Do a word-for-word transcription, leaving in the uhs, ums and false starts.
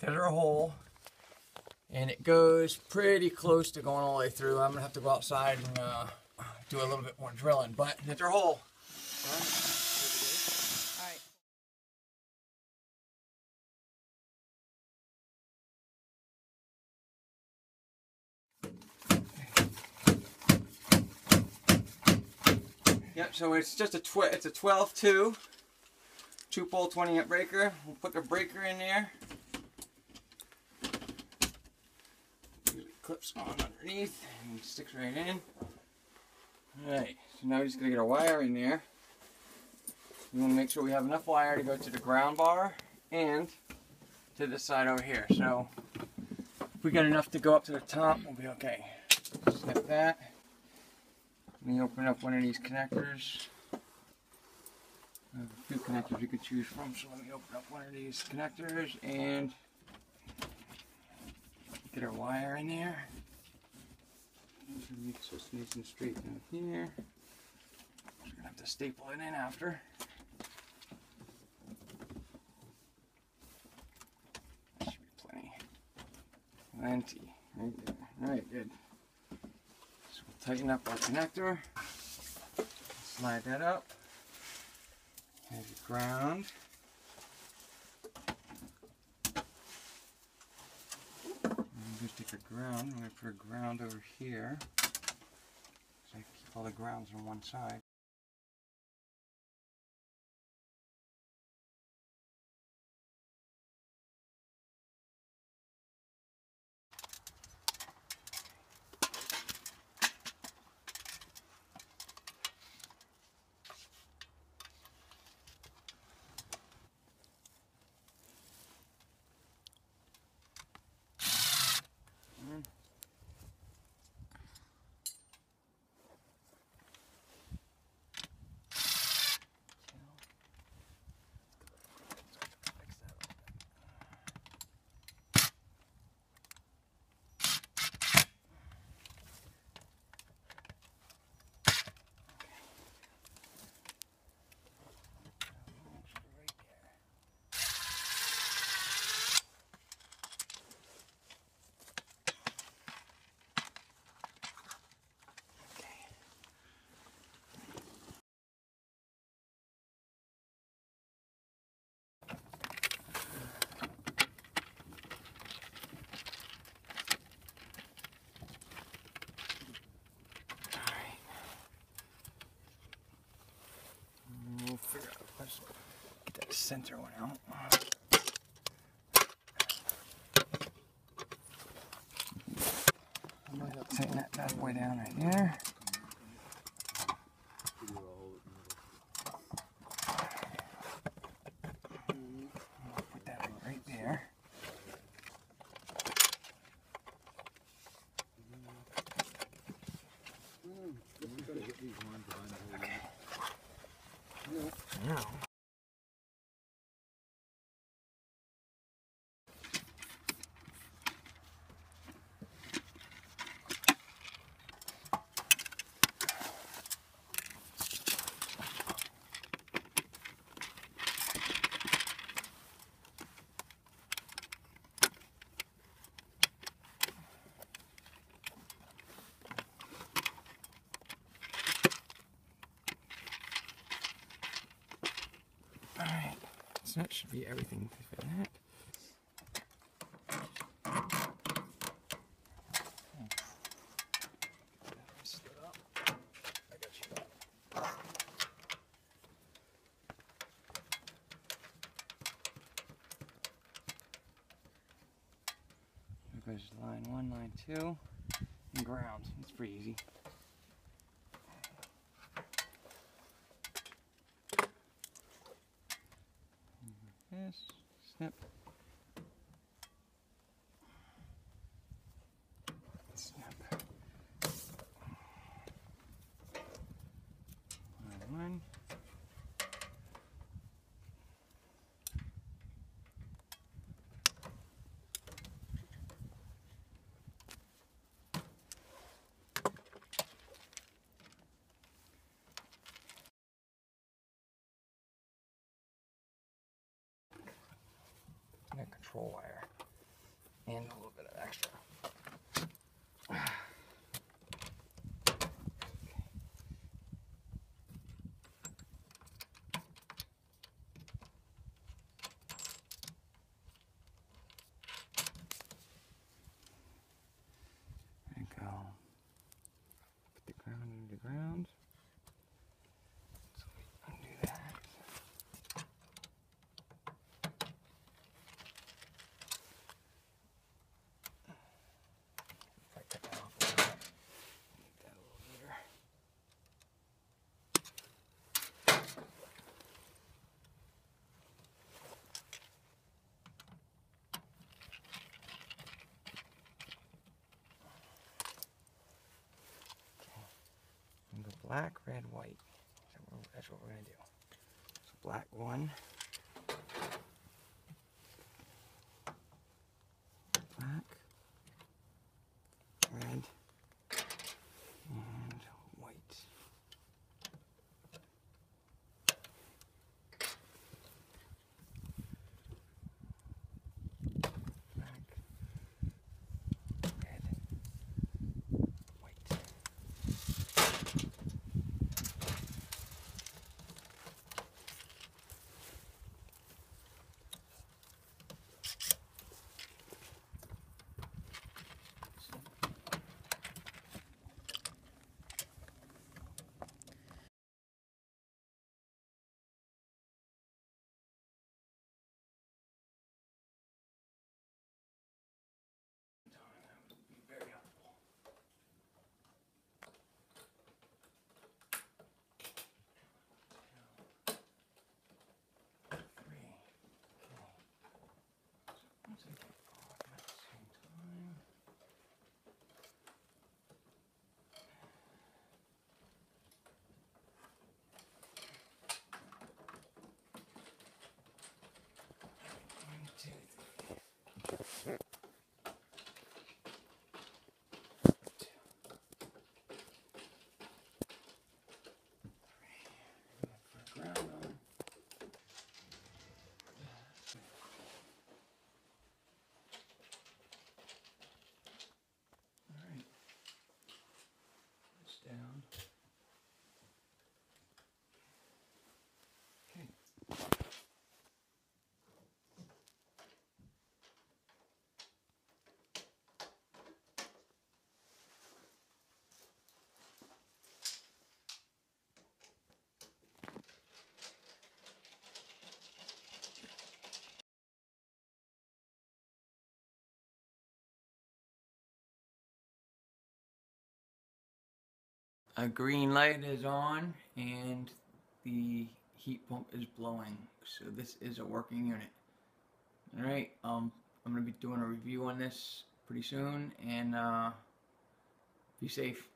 there's our hole. And it goes pretty close to going all the way through. I'm gonna have to go outside and uh, do a little bit more drilling, but that's our hole. Yep, so it's just a tw it's a twelve two, two pole twenty amp breaker. We'll put the breaker in there. It clips on underneath and sticks right in. Alright, so now we're just gonna get our wire in there. We want to make sure we have enough wire to go to the ground bar and to this side over here. So if we got enough to go up to the top, we'll be okay. Snip that. Let me open up one of these connectors. I have a few connectors you could choose from, so let me open up one of these connectors and get our wire in there. Make so it's nice and straight down here. We're gonna have to staple it in after. That should be plenty. Plenty. Right there. Alright, good. Tighten up our connector, slide that up, have your ground, I'm going to take a ground, I'm going to put a ground over here, so I keep all the grounds on one side. Figure out, let's get that center one out. I might have to tighten that bad boy down right there. Put that right there. Now. Alright, so that should be everything for that. There's line one, line two, and ground. It's pretty easy. This, snip. Snip. Line one. That control wire. and a little bit of extra. There you go. Put the ground into the ground. So we undo that. If I cut that off a little bit, make that a little neater. And go black, red, white. That's what we're going to do. So black one. Black. Red. And white. Black. Red. White. Very helpful. Three. Okay. Once I get off at the same time. One, two, three. Ground on. Alright. This down. Okay. A green light is on and the heat pump is blowing, so this is a working unit. Alright, um, I'm going to be doing a review on this pretty soon, and uh, be safe.